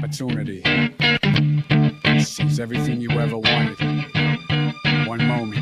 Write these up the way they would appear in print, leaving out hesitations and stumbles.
opportunity. Seize everything you ever wanted. One moment.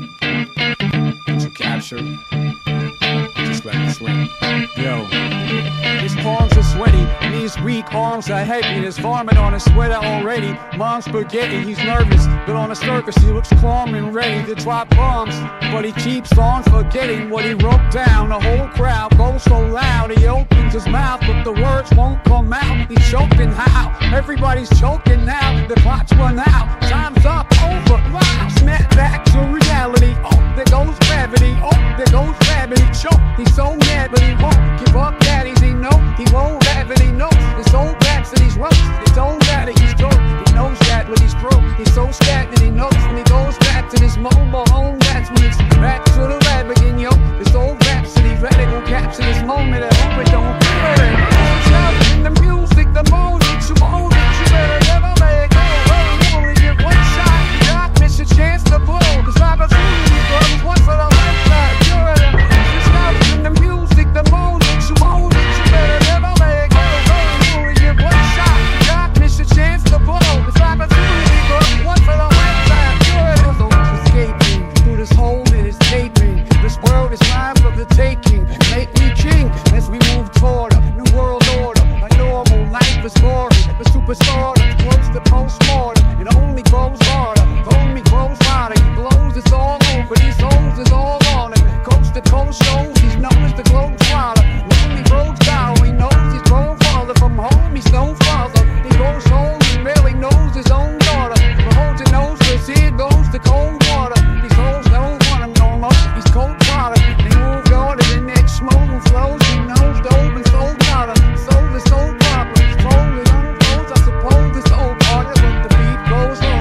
Did you capture it? Just let it slip. Yo, his palms are sweaty, knees weak, arms are heavy. There's vomit on his sweater already. Mom's spaghetti, he's nervous, but on the circus he looks calm and ready to drop bombs. But he keeps on forgetting what he wrote down. The whole crowd goes so loud, he opens his mouth, but the words won't come out. He's choking how? Everybody's choking now. The clock's run out, time's up, over. Wow, snap back to reality. Oh, there goes gravity. Oh, there goes gravity. Choke. He's so mad, but he won't give up. Daddies, he know he won't have it. He knows his old backs that he's roast. His own daddy, he's broke. He knows that, but he's broke. He's so stagnant, he knows when he goes back to this mobile home. That's when it's back to the lab again, yo. This old rhapsody, ready will capture this moment. I hope it don't hurt. In the music, the music, you own it. You better never let go. You only get one shot. You not miss your chance to blow. This opportunity comes once for the lifetime. You're at in the music, the music, you own it. You better never let go. You only get one shot. You not miss your chance to blow. This opportunity comes once for the lifetime. You're at escaping through this hole that is taping. This world is mine for the taking. Make me king as we move toward a new world order. A normal life is boring, but superstar close to postmortem. It only grows harder, only grows harder. He blows, it's all over. These hoes is all on him. Coast to coast shows, he's known as the globe trotter. Lonely roads down, he knows he's grown farther from home. He's no father. He goes home, he barely knows his own daughter. But hold your nose, cause here goes the cold water. These hoes don't want him no more. He's cold product. They moved on to the next smooth flows. He knows the open soul product. Soul is so proper. He's told it unfolds. I suppose it's old part, but the beat goes on.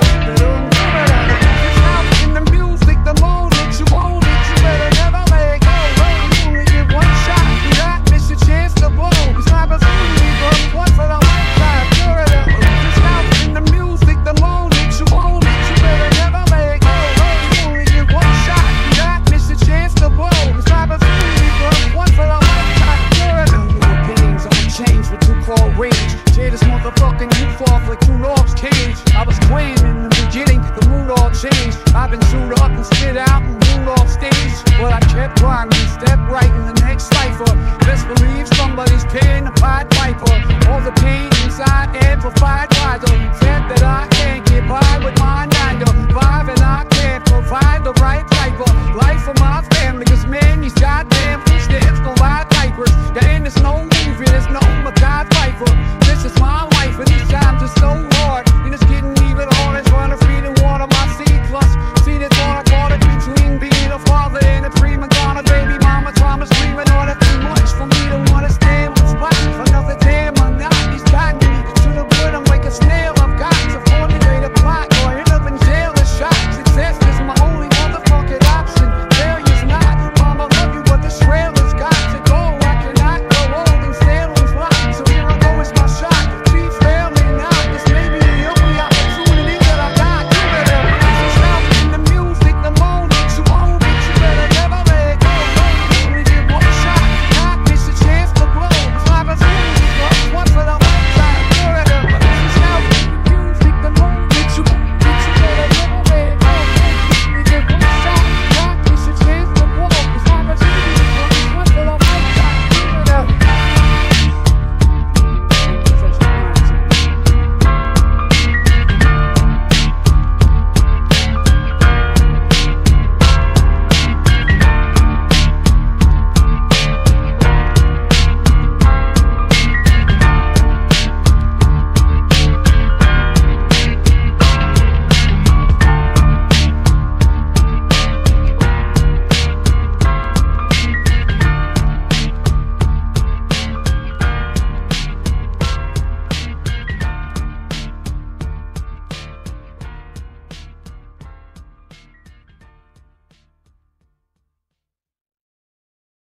It's out in the music, the music, you own it. You better never let go. You only get one shot. You not miss your chance to blow. This opportunity comes once for the lifetime. You're at it's out in the music, the music, you own it. You better never let go. You only get one shot. You not miss your chance to blow. This opportunity comes once for the lifetime. You're at opinions on change with too called rage. Tear this motherfucking youth off like two dogs cage. I was playing in the beginning, the mood all changed. I've been chewed up and spit out.